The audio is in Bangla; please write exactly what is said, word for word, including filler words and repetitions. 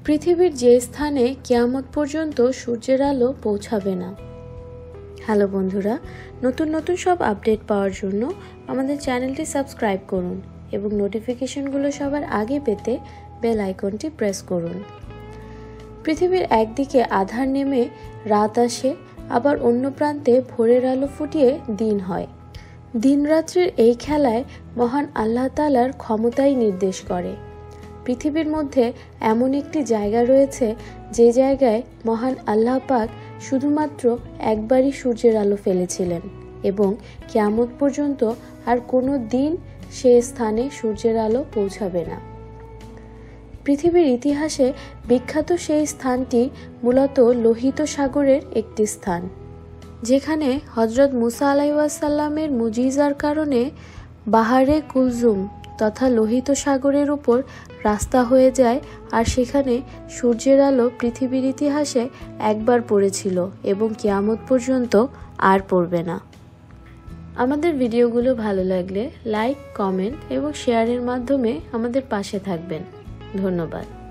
পৃথিবীর যে স্থানে কিয়ামত পর্যন্ত সূর্যের আলো পৌঁছাবে না। হ্যালো বন্ধুরা, নতুন নতুন সব আপডেট পাওয়ার জন্য আমাদের চ্যানেলটি সাবস্ক্রাইব করুন এবং নোটিফিকেশনগুলো সবার আগে পেতে বেল আইকনটি প্রেস করুন। পৃথিবীর একদিকে আঁধার নেমে রাত আসে, আবার অন্য প্রান্তে ভোরের আলো ফুটিয়ে দিন হয়। দিন রাত্রির এই খেলায় মহান আল্লাহ তাআলার ক্ষমতাই নির্দেশ করে। পৃথিবীর মধ্যে এমন একটি জায়গা রয়েছে যে জায়গায় মহান আল্লাহ পাক শুধুমাত্র একবারই সূর্যের আলো ফেলেছিলেন এবং কিয়ামত পর্যন্ত আর কোনো দিন সে স্থানে সূর্যের আলো পৌঁছাবে না। পৃথিবীর ইতিহাসে বিখ্যাত সেই স্থানটি মূলত লোহিত সাগরের একটি স্থান, যেখানে হযরত মুসা আলাইহিস সালামের মুজিজার কারণে বাহারে কুলজুম তথা লোহিত সাগরের উপর রাস্তা হয়ে যায়, আর সেখানে সূর্যের আলো পৃথিবীর ইতিহাসে একবার পড়েছিল এবং কিয়ামত পর্যন্ত আর পড়বে না। আমাদের ভিডিওগুলো ভালো লাগলে লাইক, কমেন্ট এবং শেয়ারের মাধ্যমে আমাদের পাশে থাকবেন। ধন্যবাদ।